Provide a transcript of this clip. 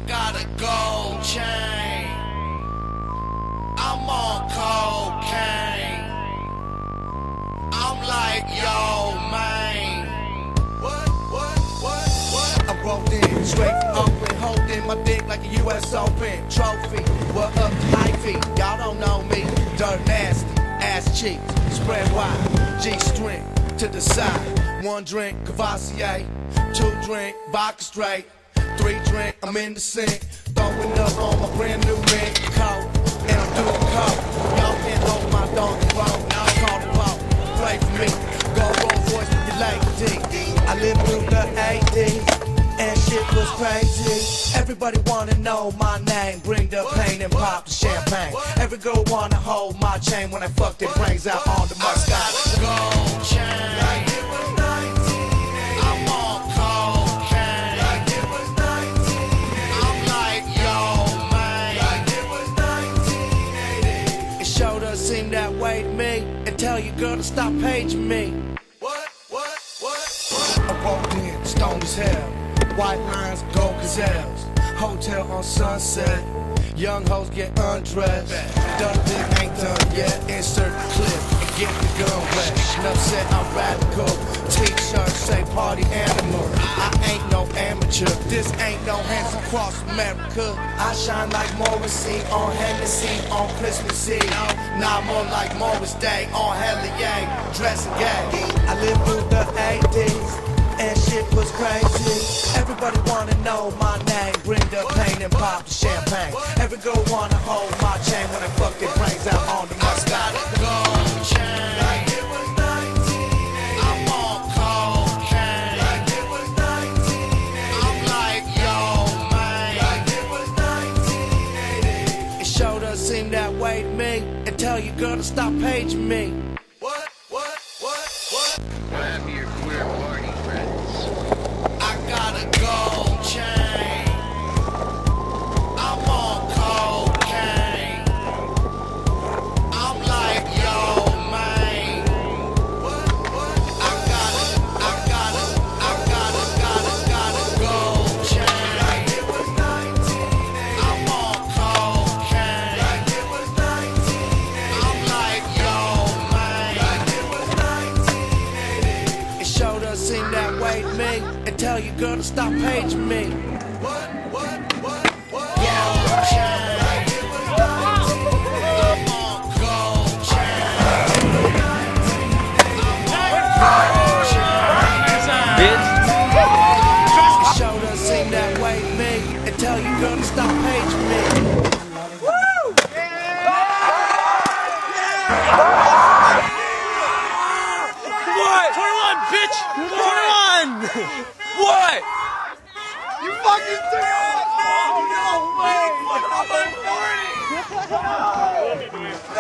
got a gold chain. I'm on cocaine. I'm like, yo, man. What? I rolled in, straight from Oakland, holding my dick like a U.S. Open trophy. What up to Ivy? Y'all don't know me. Dirt nasty, ass cheeks, spread wide, G-string to the side. 1 drink, Cavassier. 2 drink, vodka straight. 3 drink, I'm in the sink. Throwing up on my brand new mint coat. And I'm doing coke. Y'all can't hold my donkey roll. Call the ball, play for me. Go roll voice with your lady. I lived through the 80s, and shit was crazy. Everybody wanna know my name. Bring the pain and pop the champagne. Every girl wanna hold my chain when I fuck their brains out on the Mustang. I got a gold chain. Like it was 1980. I'm on cocaine. Like it was 1980. I'm like, yo, man. Like it was 1980. It sure does seem that way to me. And tell your girl to stop paging me. I walked in, stoned as hell. White lines, gold gazelles. Hotel on Sunset. Young hoes get undressed. Done this ain't done yet. Insert the clip and get the gun wet. Enough said I'm radical. T-shirt say party animal. I ain't no amateur. This ain't no hands across America. I shine like Morrissey on Hennessy on Christmas Eve. Nah, more like Morris Day on Hella Yay. Dressing gay. I lived through the 80s. And shit was crazy. Everybody wanna know my name. Bring the pain and pop the champagne. Every girl wanna hold my chain when I fuck their brains out on the Mustang. I got a gold chain. Like it was 1980. I'm on cocaine. Like it was 1980. I'm like, yo, man. Like it was 1980. It sure does seem that way to me. And tell your girl to stop paging me. I'm your queer party friends. I got a gold chain. I'm on cocaine. I'm like, yo, man. I got a gold chain. Like it was 1980. I'm on cocaine. Like it was 1980. I'm like, yo, man. Like it was 1980. It sure does seem that way to me. And tell your girl to stop paging me. Gold chain. Like it was 1980. I'm on gold chain. I'm on gold chain. Bitch. It sure does seem that way to me. And tell your girl to stop paging me. What? 21, bitch! 21! What? You fucking took it! Oh, no way! I'm like 40!